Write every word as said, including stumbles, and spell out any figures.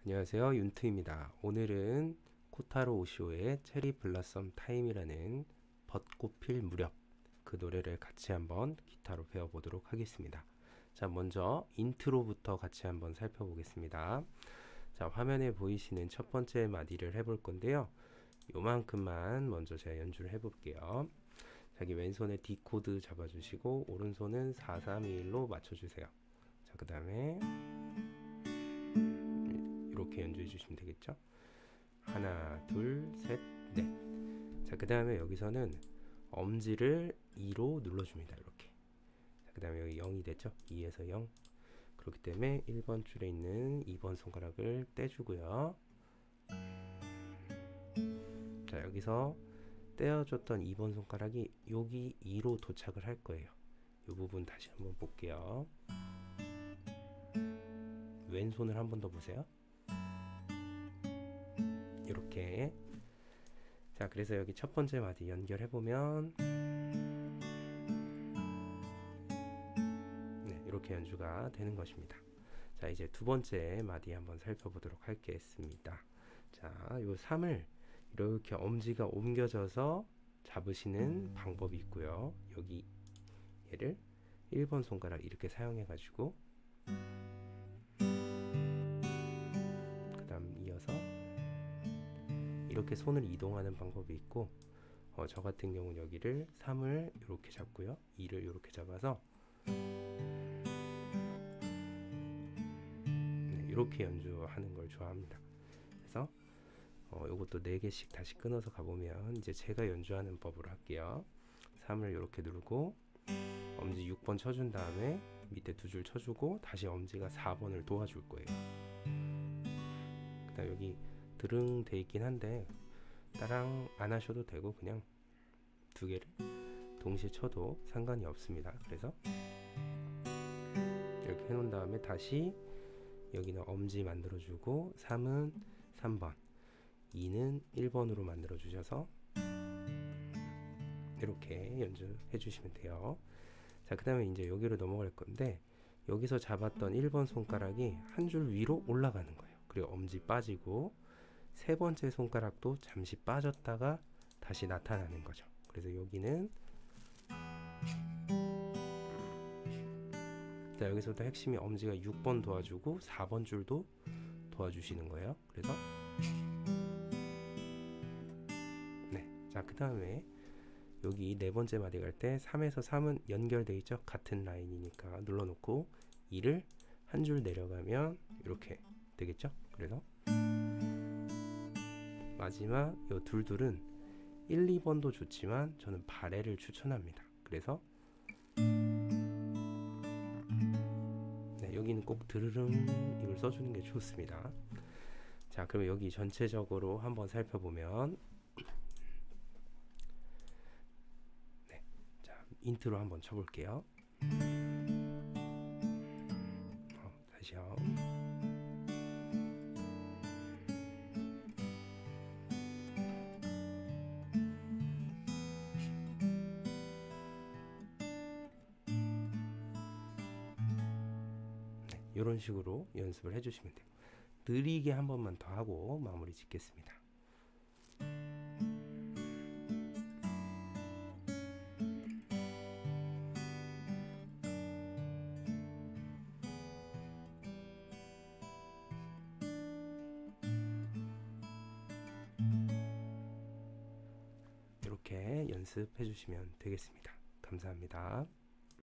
안녕하세요, 윤트입니다. 오늘은 코타로 오시오의 체리 블라썸 타임이라는 벚꽃 필 무렵, 그 노래를 같이 한번 기타로 배워보도록 하겠습니다. 자, 먼저 인트로부터 같이 한번 살펴보겠습니다. 자, 화면에 보이시는 첫 번째 마디를 해볼 건데요. 요만큼만 먼저 제가 연주를 해볼게요. 자기 왼손에 D 코드 잡아주시고 오른손은 사, 삼, 이, 일로 맞춰주세요. 자, 그 다음에 이렇게 연주해 주시면 되겠죠. 하나, 둘, 셋, 넷. 자, 그 다음에 여기서는 엄지를 이로 눌러줍니다. 이렇게. 그 다음에 여기 영이 됐죠. 이에서 영. 그렇기 때문에 일 번 줄에 있는 이 번 손가락을 떼주고요. 자, 여기서 떼어줬던 이 번 손가락이 여기 이로 도착을 할 거예요. 이 부분 다시 한번 볼게요. 왼손을 한 번 더 보세요. 이렇게. 자, 그래서 여기 첫 번째 마디 연결해 보면 네, 이렇게 연주가 되는 것입니다. 자, 이제 두 번째 마디 한번 살펴보도록 하겠습니다. 자, 요 삼을 이렇게 엄지가 옮겨져서 잡으시는 방법이 있고요. 여기 얘를 일 번 손가락 이렇게 사용해 가지고 그 다음 이어서 이렇게 손을 이동하는 방법이 있고, 어, 저 같은 경우는 여기를 삼을 이렇게 잡고요, 이를 이렇게 잡아서 네, 이렇게 연주하는 걸 좋아합니다. 그래서 어, 이것도 네 개씩 다시 끊어서 가보면 이제 제가 연주하는 법으로 할게요. 삼을 이렇게 누르고 엄지 육 번 쳐준 다음에 밑에 두 줄 쳐주고 다시 엄지가 사 번을 도와줄 거예요. 그 다음 여기 드릉 돼 있긴 한데 따랑 안 하셔도 되고 그냥 두 개를 동시에 쳐도 상관이 없습니다. 그래서 이렇게 해놓은 다음에 다시 여기는 엄지 만들어주고 삼은 삼 번, 이는 일 번으로 만들어 주셔서 이렇게 연주해 주시면 돼요. 자, 그 다음에 이제 여기로 넘어갈 건데 여기서 잡았던 일 번 손가락이 한 줄 위로 올라가는 거예요. 그리고 엄지 빠지고 세 번째 손가락도 잠시 빠졌다가 다시 나타나는 거죠. 그래서 여기는 자, 여기서부터 핵심이 엄지가 육 번 도와주고 사 번 줄도 도와주시는 거예요. 그래서 네, 자, 그 다음에 여기 네 번째 마디 갈 때 삼에서 삼은 연결되어 있죠. 같은 라인이니까 눌러놓고 이를 한 줄 내려가면 이렇게 되겠죠. 그래서 마지막 요 둘둘은 일, 이 번도 좋지만 저는 바레를 추천합니다. 그래서 네, 여기는 꼭 드르릉 이걸 써주는 게 좋습니다. 자, 그럼 여기 전체적으로 한번 살펴보면 네, 자, 인트로 한번 쳐볼게요. 어, 다시요. 이런 식으로 연습을 해주시면 돼요. 느리게 한 번만 더 하고 마무리 짓겠습니다. 이렇게 연습해 주시면 되겠습니다. 감사합니다.